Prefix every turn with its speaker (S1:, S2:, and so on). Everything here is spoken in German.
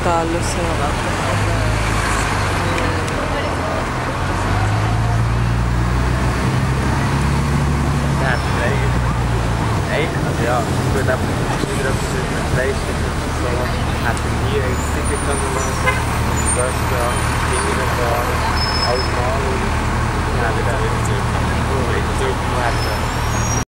S1: alles, ja.
S2: Ja, also ja, ich würde einfach wieder etwas mit der Playstation und so. Hätte nie ein Sticker können machen. Das ja, Kinder fahren, alles mal. Ja, das ist wirklich